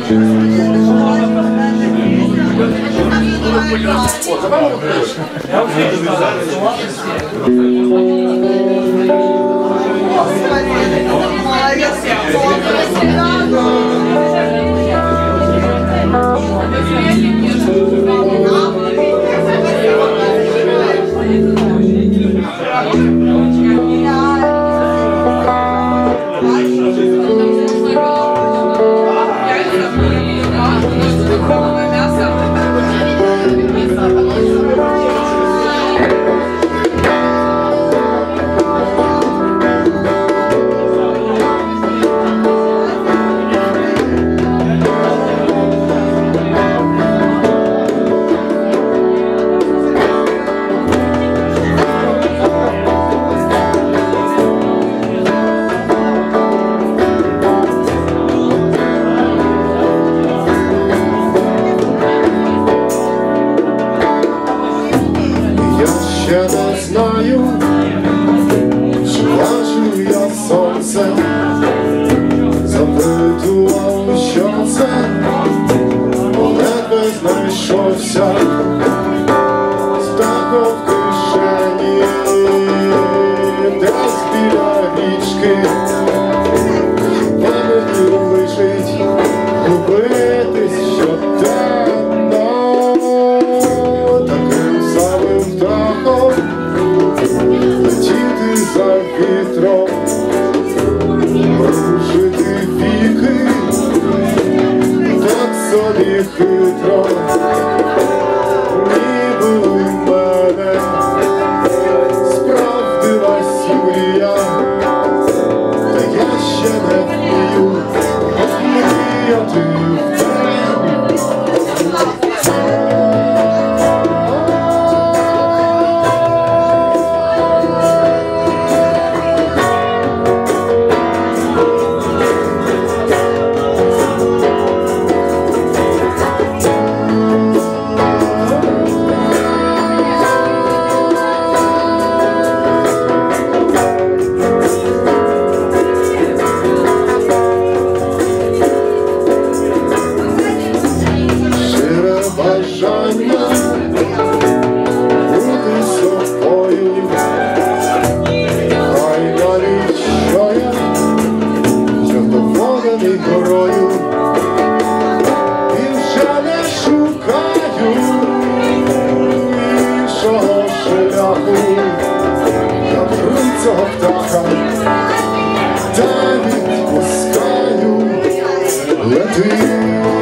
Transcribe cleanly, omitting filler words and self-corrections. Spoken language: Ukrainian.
Я не знаю, чи бачу я сонце, запитував, що це, ледве знайшовся, стако в кишені, десь біля річки, пам'яті лишить купитись щоденно, таким самим птахом летіти за вітром, порушити віки, так собі хитро, ніби у мене справдилась Юлія, та я ще не вмію мріяти вдень. Бажання бути собою, хай навіть що я задоволений горою, і вже не шукаю іншого шляху, я беру цього птаха, та відпускаю, лети.